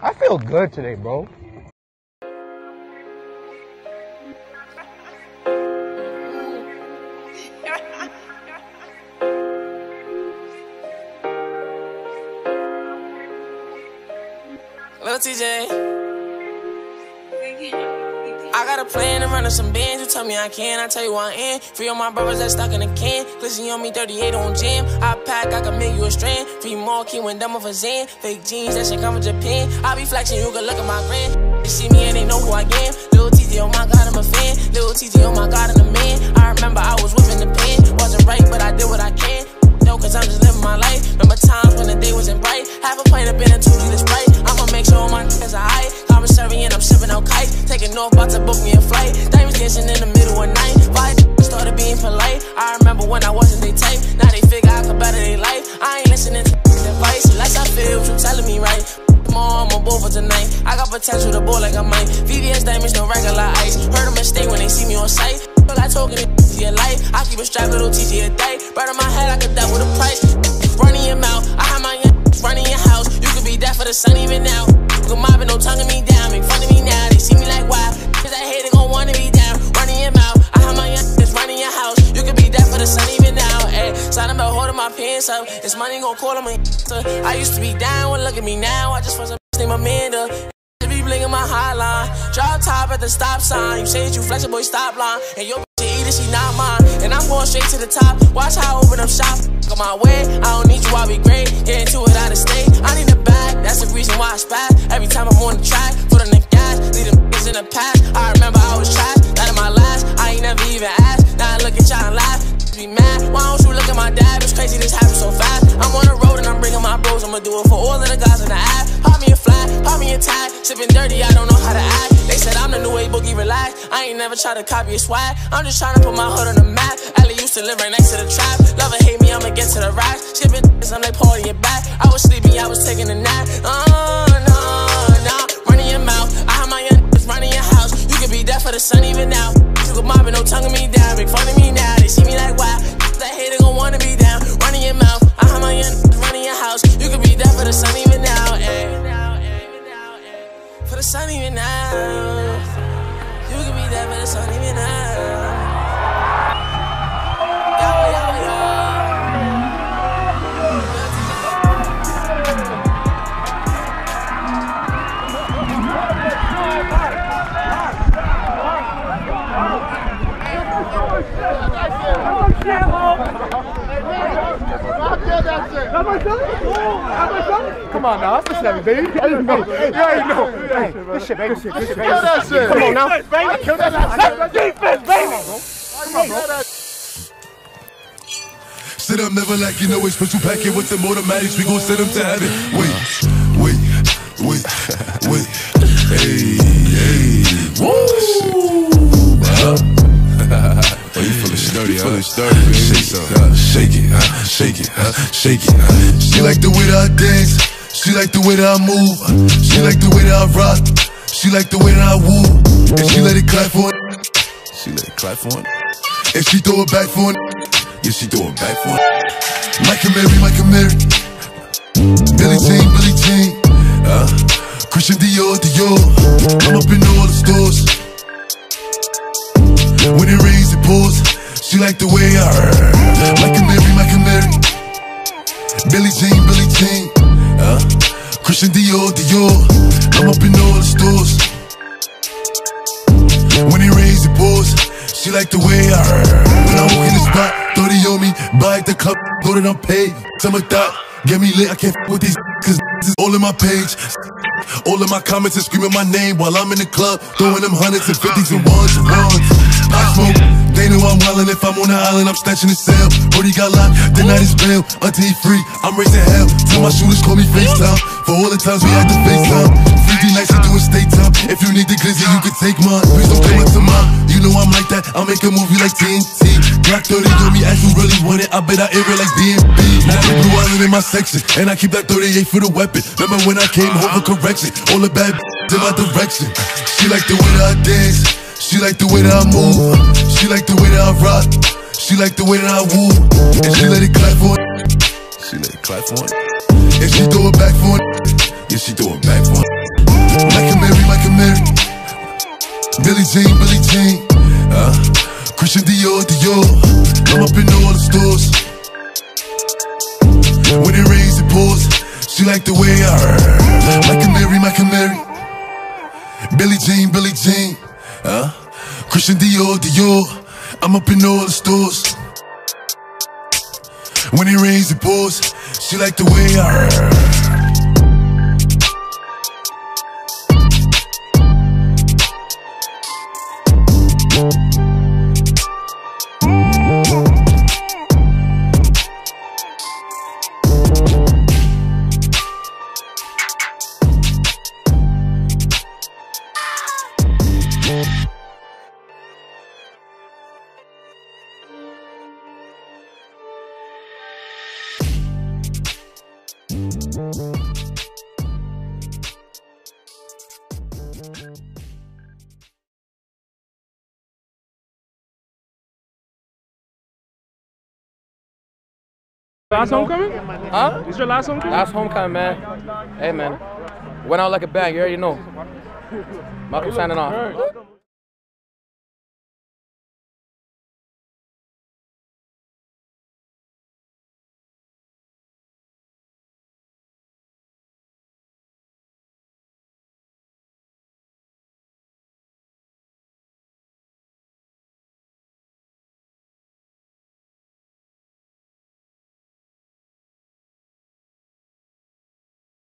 I feel good today, bro. Lil TJ, I got a plan to run up some bands. You tell me I can, I tell you I am. Free all my brothers that stuck in a can. Glizzy on me, 38 on jam. I pack, I can make you a strand. Free more key when done with a Zan. Fake jeans, that shit come from Japan. I be flexing, you can look at my grand. They see me and they know who I am. Lil TJ, oh my God, I'm a fan. Lil TJ, oh my God, I'm a man. I remember I was whipping the pen. Wasn't right, but I did what I can. No, cause I'm just living my life. Remember times when the day wasn't bright. Half a pint of been a 2 liter Sprite. I'ma make sure my niggas are high. Commissary and I'm shipping out kites. Taking off, about to book me a flight. Diamonds dancing in the middle of night. Five started being polite. I remember when I wasn't they type. Now they figure I could better their life. I ain't listening to advice. Unless I feel what you telling me right. Tomorrow I'm on board for tonight. I got potential to ball like I might. VVS diamonds, no regular ice. Heard them mistake when they see me on sight. Feel like talking to your life. I keep a strap, little TJ a day. Right on my head, I could die with a price. Running your mouth, I have my running your house. You could be dead for the sun even now. You mobbing, no tonguing me down. Make fun of me now, they see me like wow. Cause I hate it, gon' wanna be down. Running your mouth, I have my running your house. You could be dead for the sun even now. Ayy, something about holding my pants up. This money gon' call him a I used to be down, well look at me now. I just want some named Amanda. Be blinking my hotline. Drop top at the stop sign. You say that you flex a boy stop line. And your bitch eat it, she not mine. And I'm going straight to the top. Watch how I open up shop. On my way, I don't need you, I'll be great. Getting to it out of state. I need a bag, that's the reason why I spaz. Every time I'm on the track, foot on the gas, leave them bitches in the past. I remember I was trash, that in my last. I ain't never even asked. Now I look at y'all and laugh. Be mad, why don't you look at my dad? It's crazy this happened so fast. I'm on the road and I'm bringing my bros. I'ma do it for all of the guys in the app. Pop me a flat, pop me a tag. Sipping dirty, I don't know how to act. They said I'm the new A boogie, relax. I ain't never try to copy a swag. I'm just trying to put my hood on the map. Ellie used to live right next to the trap. Love or hate me, I'ma get to the racks. Skipping I'm like party it back. I was sleeping, I was taking a nap. No. Running your mouth, I have my running your house. You could be dead for the sun even now. You could mob it, no tonguing me down. Make fun of me now, they see me like wow. That hater gon' wanna be down. Running your mouth, I have my running your house. You could be dead for the sun even now, for the sun even now. You could be dead for the sun even now. Come on now, that's a 7, baby. You already know. Hey, good shit, baby. Good shit, baby. Kill that shit. Come on now. Kill that shit. Defense, baby. Come on, bro. Sit up, never like you know it's special packet with them automatics. We gon' send them to heaven. Wait. Hey. Woo. Oh, you feeling sturdy, baby. Shake it. She like the way that I dance. She like the way that I move. She like the way that I rock. She like the way that I woo. And she let it clap for it. And she throw it back for it. Yeah, she throw it back for it. Mike and Mary. Billie Jean. Christian Dior. I'm up in all the stores. When it rains, it pours. She like the way I heard. Mike and Mary. Billie Jean. Christian Dior. I'm up in all the stores. When it rains, it pours. She like the way I heard. When I walk in the spot, 30 on me. Buy at the club, know that I'm paid. Some of that, get me lit. I can't f with these cause this is all in my page. All of my comments are screaming my name while I'm in the club, throwing them hundreds and fifties and ones. I smoke, they know I'm wildin'. If I'm on the island, I'm snatching the cell. Brody got locked, the night is bail. Until he free, I'm raising hell. Tell my shooters call me FaceTime. For all the times we had to FaceTime. 3D nights to do a state time. If you need the glizzy, you can take mine. Please don't come up to mine. You know I'm like that, I'll make a movie like TNT. Glock 30 on me, as you really want it. I bet I air it like DMB. Now the blue island in my section, and I keep that 38 for the weapon. Remember when I came home for correction? All the bad in my direction. She like the way that I dance. She like the way that I move. She like the way that I rock. She like the way that I woo. And she let it clap for it. And she throw it back for it. Yeah, she throw it back for it. Michael Mary. Billie Jean, Christian Dior. I'm up in all the stores. When it rains, it pours. She like the way I heard. Michael Mary. Billie Jean, Christian Dior. I'm up in all the stores. When it rains, it pours. She like the way I heard. Last homecoming? Huh? Is your last homecoming? Last homecoming, man. Hey, man. Went out like a bang, you already know. Malcolm signing off.